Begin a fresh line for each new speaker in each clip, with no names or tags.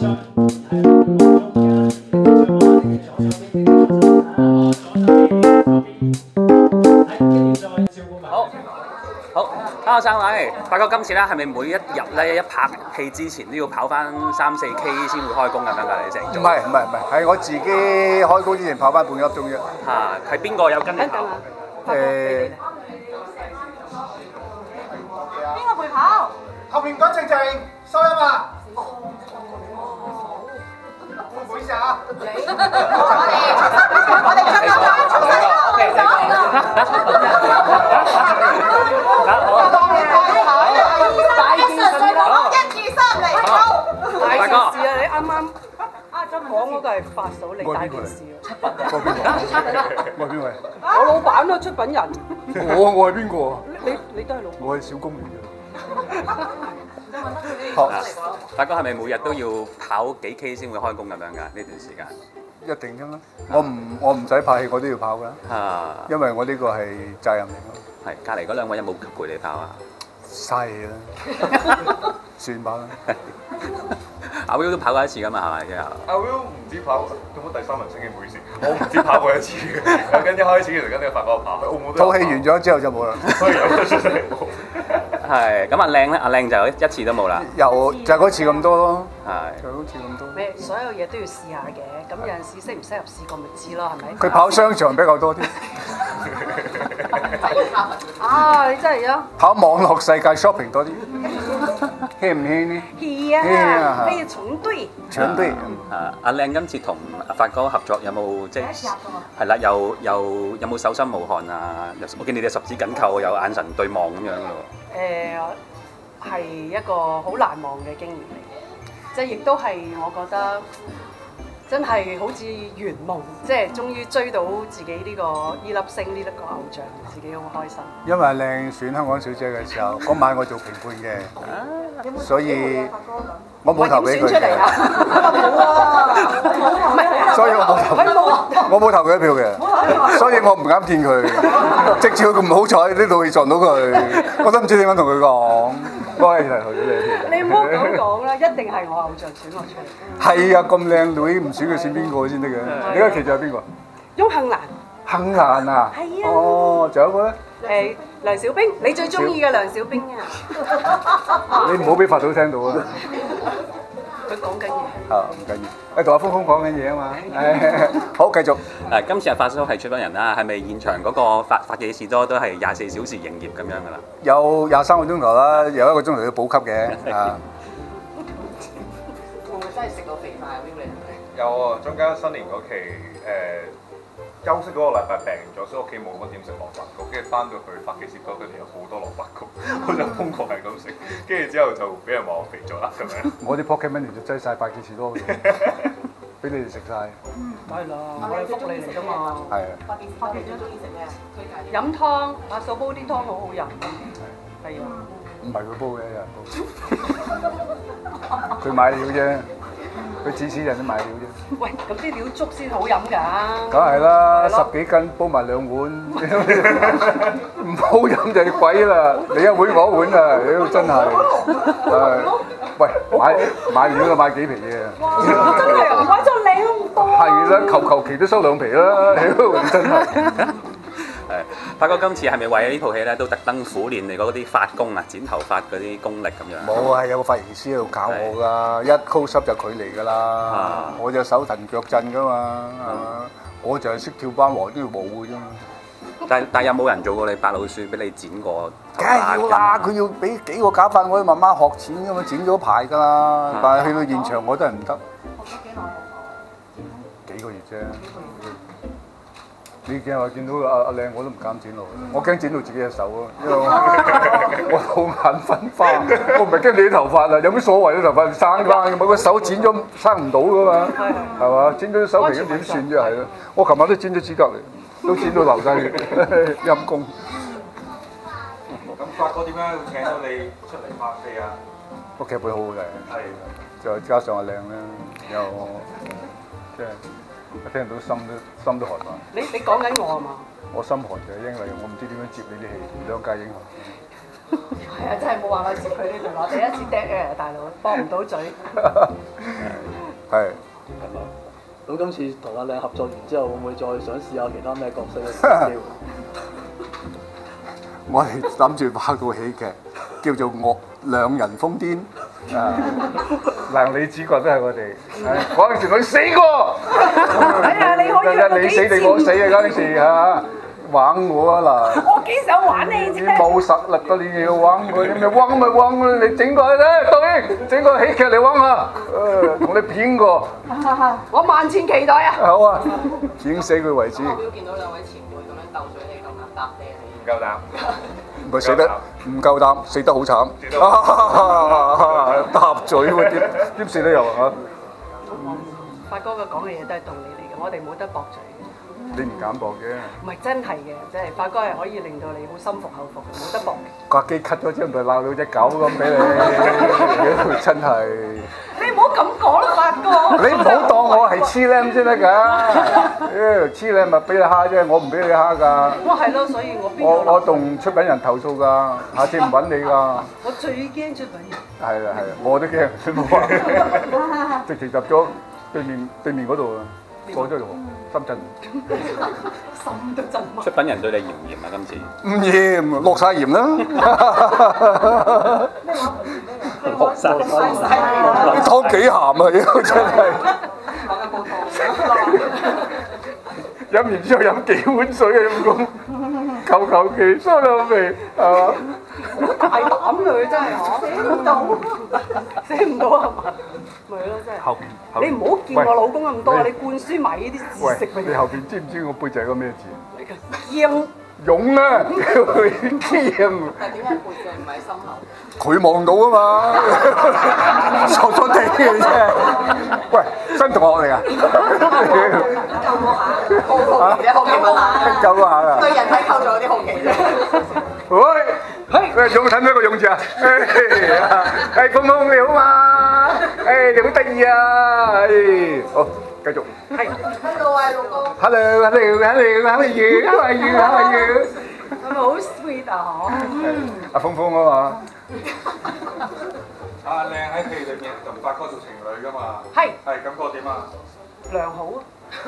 阿生位，發覺今次咧係咪每一日咧一拍戲之前都要跑翻3-4K 先會開工咁樣㗎？你成
唔係，係我自己開工之前跑翻半粒鐘啫。
嚇，係邊個有跟你跑？
邊
個陪跑？
後面講靜靜，收音啊！唔好意思啊。
我哋出
大哥，
係啊！你啱啱講嗰個係發嫂嚟大件事喎。
我係邊位？
我老闆都出品人。
我係邊個啊？
你都係老闆。
我係小公務員。
大哥係咪每日都要跑幾 K 先會開工咁樣㗎？呢段時間
一定㗎啦！我唔使拍戲，我都要跑㗎啦。
啊，
因為我呢個係責任嚟咯。
係隔離嗰兩位有冇陪你跑啊？
嘥氣啦，算吧啦。
阿 Will 都跑過一次㗎嘛，係咪？
阿 Will 唔止跑，咁我第三人稱嘅唔好意思，我唔止跑過一次嘅，跟一開始其實跟呢個發哥跑，去澳門都
套戲完咗之後就冇啦。
所以有得出嚟冇。
係咁，阿靚咧，阿靚就一次都冇啦。
又就嗰次咁多咯。
係。
就好似咁多。
咩？所有嘢都要試下嘅，咁有陣時適唔適合試過咪知咯，係咪？
佢跑商場比較多啲。
啊！你真係啊！
跑網絡世界 shopping 多啲。輕唔輕呢？
係啊，可以重對。
搶對。
阿靚今次同阿發哥合作有冇即係係啦？有冇手心無汗啊？我見你哋十指緊扣，有眼神對望咁樣嘅喎。
係一個好難忘嘅經驗嚟嘅，即係亦都係我覺得真係好似圓夢，即係終於追到自己呢個依粒星呢一個偶像，自己好開心。
因為靚選香港小姐嘅時候，嗰晚我做評判嘅，所以我冇投俾佢嘅。所以我冇投佢一票嘅，所以我唔啱見佢。直至佢咁唔好彩呢度撞到佢，我都唔知點樣同佢講。該係投咗你。
你唔好咁講啦，一定係我偶像選我出嚟。
係啊，咁靚女唔選佢選邊個先得嘅？你而家其實係邊個？
翁杏蘭。
杏蘭啊？
係啊。
哦，仲有一個咧？
梁小冰，你最中意嘅梁小冰啊！
你唔好俾發嫂聽到啊！
佢講緊嘢。
唔緊要，同阿峰峰講緊嘢啊嘛。好，繼續。
今次阿發嫂係出品人啦，係咪現場嗰個發記士多都係24小時營業咁樣㗎啦？
有23個鐘頭啦，有1個鐘頭要補給嘅啊。
會唔會真係食到肥晒 Will 你？
有啊，中間新年嗰期休息嗰個禮拜病咗，所以屋企冇乜點食蘿蔔糕，跟住翻到去發記士多，佢哋有好多蘿蔔糕，我就瘋狂係咁食，跟住之後就俾人話我肥咗啦咁樣。
我啲 Pocket Money 就擠晒發記士多嘅，俾你哋食晒。
梗係啦，我係福利嚟㗎嘛。
係啊。
發記最中意食咩？推介。
飲湯，阿嫂煲啲湯好好飲。係啊。
唔係佢煲嘅，有人煲。佢買料啫，佢次次人都買料啫。
喂，咁啲料足先好飲㗎。
梗係啦，10幾斤煲埋2碗，唔好飲就鬼啦！你一碗我一碗啊，屌真係。喂，買料就買幾皮嘢。
哇！真係唔怪得靚咁多。
係啦，求其都收2皮啦，屌真係。
發哥今次係咪為咗呢套戲咧，都特登苦練你嗰啲髮工啊、剪頭髮嗰啲功力咁樣？
冇啊，有個髮型師喺度教我㗎，一 close up 就佢嚟㗎啦。我就手騰腳震㗎嘛，係嘛？我就係識跳班王都要舞嘅啫嘛。
但有冇人做過你白老鼠俾你剪過？
梗係要啦，佢要俾幾個假髮，我要慢慢學剪㗎嘛，剪咗排㗎啦。但係去到現場我都係唔得。
學咗幾耐？
幾個月啫。你見我見到阿靚我都唔敢剪落去，我驚剪到自己隻手咯，因為我好眼瞓花，我唔係驚你啲頭髮啊，有乜所謂啲頭髮生翻嘅嘛，個手剪咗生唔到噶嘛，係嘛？剪咗啲手皮咁點算啫係咯？我琴晚都剪咗指甲嚟，都剪到流晒血，陰公。
咁發哥點解會請到你出嚟拍戲啊？
個劇本好好睇，
係，
就加上阿靚咧，又即係。我聽到心都寒埋。
你講緊我係嘛？
我心寒就係因為我唔知點樣接你啲戲，2家英雄。
係啊，真係冇辦法接佢呢句話，第一次釘嘅大佬，幫唔到嘴。
係。
咁今次同阿靚合作完之後，會唔會再想試下其他咩角色嘅機會？
我哋諗住拍套喜劇，叫做《兩人瘋癲》。嗱，女主角都係我哋。嗰陣時佢死過。
哎呀，你可以
你死你我死啊！嗰陣時嚇玩我啊嗱。
我幾想玩你啫。
你冇實力㗎，你要玩我，你咪玩咪玩咯！你整個咧，導演整個喜劇嚟玩下，同你片過。
我萬千期待啊！
好啊，片死佢為止。
我表見到兩位前輩咁樣鬥嘴，你咁樣搭嗲你。
唔夠膽。
唔係死得唔夠膽，死得好慘。搭嘴喎，點死得又啊？
發哥嘅講嘅嘢都係道理嚟嘅，我哋冇得駁嘴。
你唔敢駁嘅。
唔係真係嘅，即係發哥係可以令到你好心服口服嘅，冇得駁。
掛機 cut 咗之後，咪鬧到隻狗咁俾你，真係。
你唔好咁講啦，發哥。
你唔好當我係黐僆先得㗎，黐僆咪俾你蝦啫，我唔俾你蝦㗎。
我係咯，所以我邊度
我同出品人投訴㗎，下次唔揾你㗎。
我最驚出品人。
係啦係啦，我都驚，冇話，直情入咗對面嗰度啊，過咗嚟深圳。
心都震埋。
出品人對你嚴唔嚴啊？今次
唔嚴，落晒鹽啦。
落晒
啲湯幾鹹啊！妖真係。
講緊煲湯。
飲完之後飲幾碗水啊！陰公，求其收到味係嘛？
好大膽佢真係嚇，寫唔到，寫唔到係嘛？咪咯真係。你唔好見我老公咁多，你灌輸埋呢啲知識俾
你後邊知唔知我背脊係個咩字？
鷹。
勇啊！驕。
但係點解背脊唔係心口？
佢望到啊嘛，傻傻地嘅啫。喂，新同學嚟㗎。
好奇問下。
救下啊！
對人體構造有啲好奇啫。
喂，勇睇咩個勇字啊？鳳鳳你好嘛？你好得意啊！好，繼續。
係。
Hello 啊，老公。
Hello，how are you？
係咪好 sweet 啊？
阿鳳鳳啊嘛。
阿靚喺戲裏面同發哥做情侶㗎嘛？
係。
係感覺點啊？
良好啊！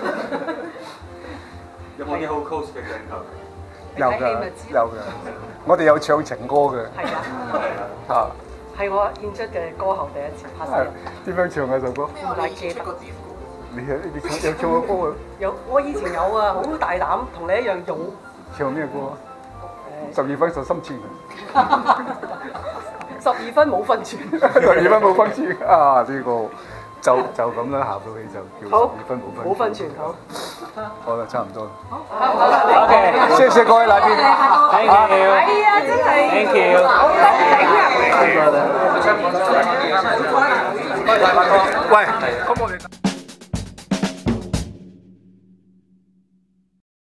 有冇啲好 close 嘅鏡頭？
有㗎，有㗎。我哋有唱情歌嘅。
係啊。
啊。
係我演出嘅歌後第一次拍攝。
點樣唱啊首歌？
唔係記得。
你唱過歌啊？
有，我以前有啊，好大膽，同你一樣勇。
唱咩歌啊？12分實心情。
12分冇分寸。
12分冇分寸啊！呢個就咁啦，下部戲就叫12分冇分寸。
好。
好啦，差唔多。
好嘅，
謝謝各位來賓。
Thank you。
係啊，真係。
Thank you。
好頂啊！
喂，咁我哋。